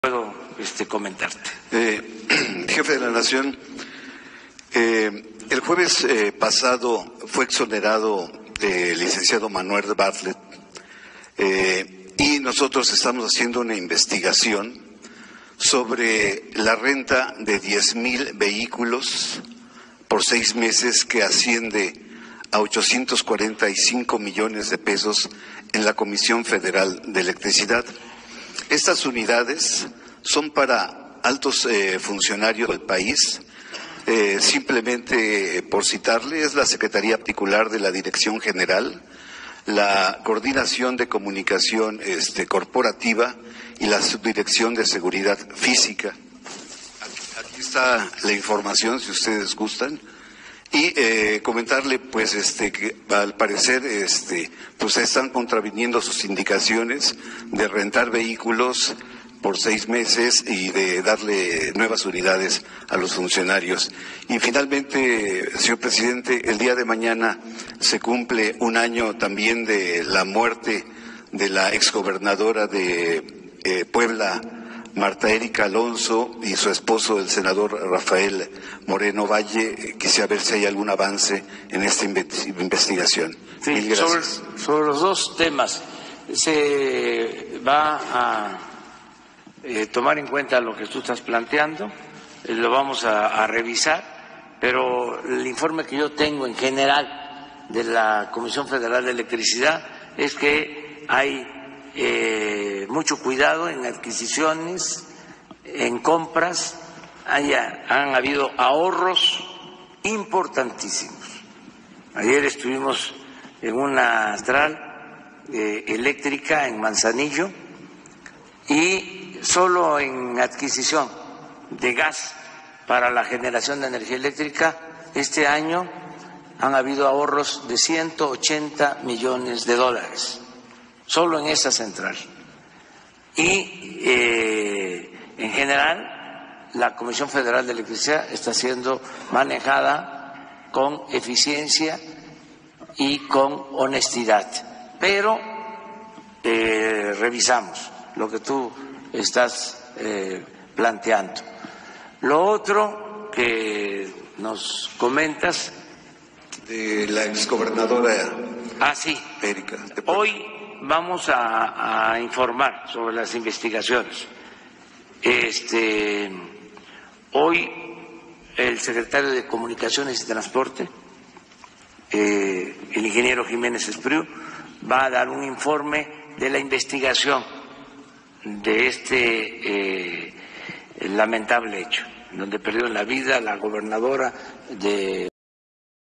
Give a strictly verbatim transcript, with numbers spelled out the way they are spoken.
puedo este, comentarte. Eh, jefe de la Nación, eh, el jueves eh, pasado fue exonerado eh, el licenciado Manuel Bartlett eh, y nosotros estamos haciendo una investigación sobre la renta de diez mil vehículos por seis meses que asciende a ochocientos cuarenta y cinco millones de pesos en la Comisión Federal de Electricidad. Estas unidades son para altos eh, funcionarios del país. Eh, simplemente eh, por citarle, es la Secretaría Particular de la Dirección General, la Coordinación de Comunicación este, Corporativa y la Subdirección de Seguridad Física. Aquí, aquí está la información, si ustedes gustan. Y eh, comentarle, pues, este, que al parecer, este, pues, están contraviniendo sus indicaciones de rentar vehículos por seis meses y de darle nuevas unidades a los funcionarios. Y finalmente, señor presidente, el día de mañana se cumple un año también de la muerte de la exgobernadora de eh, Puebla, Marta Erika Alonso, y su esposo, el senador Rafael Moreno Valle. Quisiera ver si hay algún avance en esta investigación. Sí, Mil gracias. Sobre, sobre los dos temas, se va a eh, tomar en cuenta lo que tú estás planteando, eh, lo vamos a, a revisar, pero el informe que yo tengo en general de la Comisión Federal de Electricidad es que hay Eh, mucho cuidado en adquisiciones, en compras, haya, han habido ahorros importantísimos. Ayer estuvimos en una central eh, eléctrica en Manzanillo y solo en adquisición de gas para la generación de energía eléctrica este año han habido ahorros de ciento ochenta millones de dólares. Solo en esa central. Y eh, en general la Comisión Federal de Electricidad está siendo manejada con eficiencia y con honestidad. Pero eh, revisamos lo que tú estás eh, planteando. Lo otro que nos comentas de la exgobernadora ah, sí. Erika. Hoy vamos a, a informar sobre las investigaciones. Este, hoy el secretario de Comunicaciones y Transporte, eh, el ingeniero Jiménez Espriu, va a dar un informe de la investigación de este eh, lamentable hecho, donde perdió la vida la gobernadora de